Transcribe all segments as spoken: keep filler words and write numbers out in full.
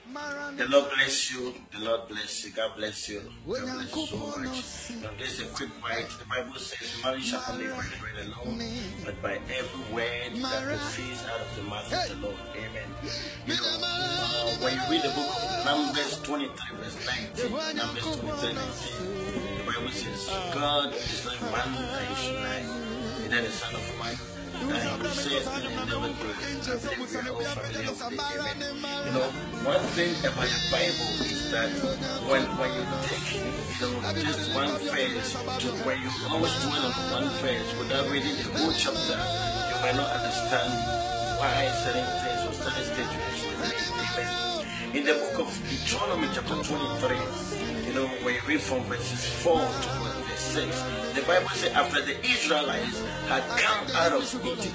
The Lord bless you. The Lord bless you. God bless you. God bless you so much. Now, this is a quick bite. The Bible says, man shall not live by bread alone, but by every word that proceeds out of the mouth of the Lord. Amen. You know, uh, when you read the book of Numbers twenty-three, verse nineteen, Numbers twenty-three, nineteen, the Bible says, God is not man that he should lie. Is that the Son of Man? That he will say and he never do it. I believe we are all familiar with it. Amen. You know, one thing about the Bible is that when when you take, you know, just one verse, when you always dwell on one verse without reading the whole chapter, you might not understand why certain things or certain statements were made. Amen. In the book of Deuteronomy chapter twenty-three, you know, when you read from verses four to verse six, the Bible says after the Israelites had come out of Egypt,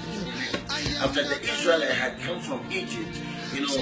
after the Israelites had come from Egypt, you know,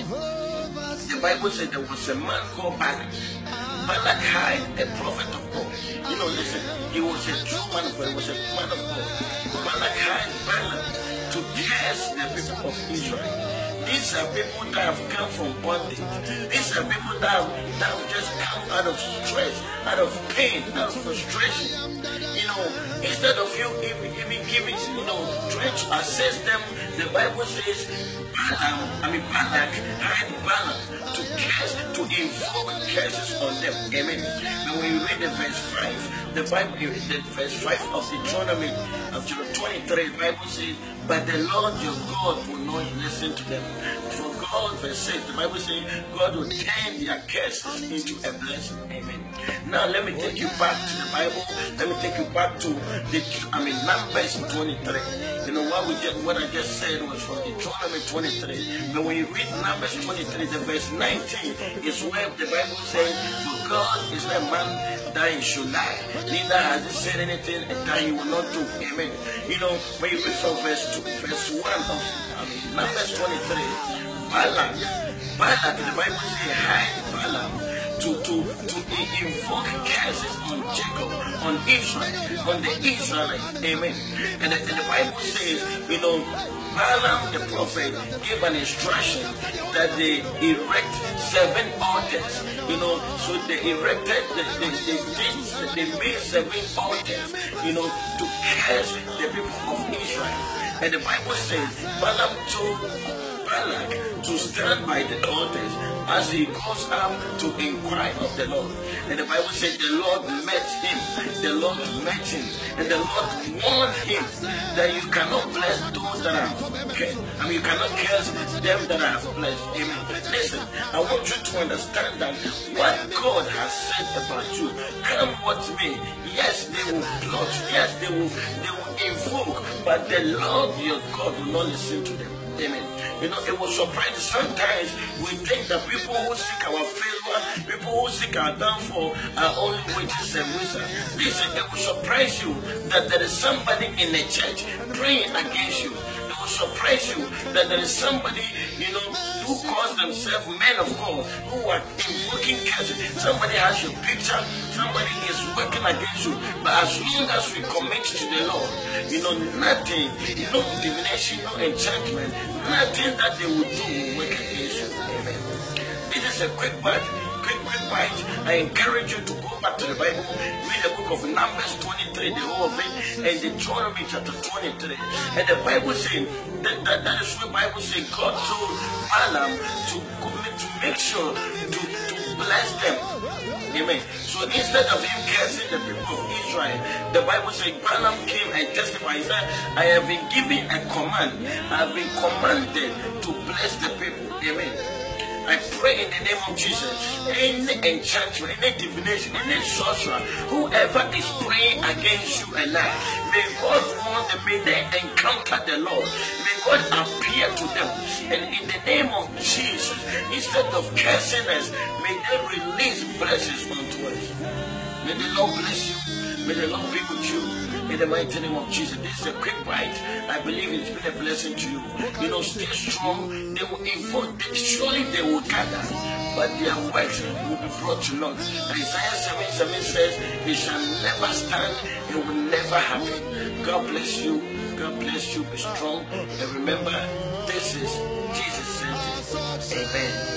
the Bible said there was a man called Balak. Balak had a prophet of God. You know, listen, he was a true man of God, he was a man of God. Balak had Balak to curse the people of Israel. These are people that have come from bondage. These are people that have, that have just come out of stress, out of pain, out of frustration. You know, instead of you even, even giving, you know, trying to assess them, the Bible says, Balaam, I mean Balak had Balaam to curse, to invoke curses on them. Amen. And when you read the verse five, the Bible, the verse five of Deuteronomy, of twenty-three, the Bible says, but the Lord your God will not listen to them. For God, verse six, the Bible says, God will turn their curses into a blessing. Amen. Now let me take you back to the Bible. Let me take you back to the, I mean, Numbers twenty-three. You know what we just, what I just said was from Deuteronomy twenty-three. But when you read Numbers twenty-three, the verse nineteen is where the Bible says, for God is not a man that he should lie, neither has he said anything that he will not do. Amen. You know, when you read from verse two, verse one of I mean, Numbers twenty-three, Balak, Balak, the Bible says, hide Balaam to, to, to invoke curses on Jacob, on Israel, on the Israelites. Amen. And the, and the Bible says, you know, Balaam the prophet gave an instruction that they erect seven altars. You know, so they erected, they, they, they, did, they made seven altars, you know, to curse the people of Israel. And the Bible says, Balaam told Balak to stand by the altars as he goes up to inquire of the Lord. And the Bible said the Lord met him. The Lord met him. And the Lord warned him that you cannot bless those that are cursed. I mean, you cannot curse them that are blessed. Amen. Listen, I want you to understand that what God has said about you, come what may. Yes, they will plot. Yes, they will, they will invoke. But the Lord your God will not listen to them. Amen. You know, it will surprise. Sometimes we think that people who seek our favor, people who seek our downfall, are only witches and wizards. Listen, it will surprise you that there is somebody in the church praying against you. It will surprise you that there is somebody, you know, who calls themselves men of God, who are invoking curses. Somebody has your picture, somebody is working against you. But as long as we commit to the Lord, you know, nothing, no divination, no enchantment, nothing that they will do will work against you. Amen. This is a quick bite, quick, quick bite. I encourage you to go back to the Bible, read the book of Numbers twenty-three, the whole of it, and Deuteronomy chapter twenty-three. And the Bible says, that, that, that is what the Bible says, God told Balaam to, to make sure to, to bless them. Amen. So instead of him cursing the people of Israel, the Bible says Balaam came and testified. He said, I have been given a command. I have been commanded to bless the people. Amen. I pray in the name of Jesus, any enchantment, any divination, any sorcerer, whoever is praying against you and I, may God warn them, may they encounter the Lord. May God appear to them. And in the name of Jesus, instead of cursing us, may they release blessings unto us. May the Lord bless you. May the Lord be with you. In the mighty name of Jesus. This is a quick bite. I believe it's been a blessing to you. You know, stay strong. They will invoke. Surely they will gather, but their works will be brought to naught. Isaiah seven seven says, it shall never stand. It will never happen. God bless you. God bless you. Be strong. And remember, this is Jesus' sentence. Amen.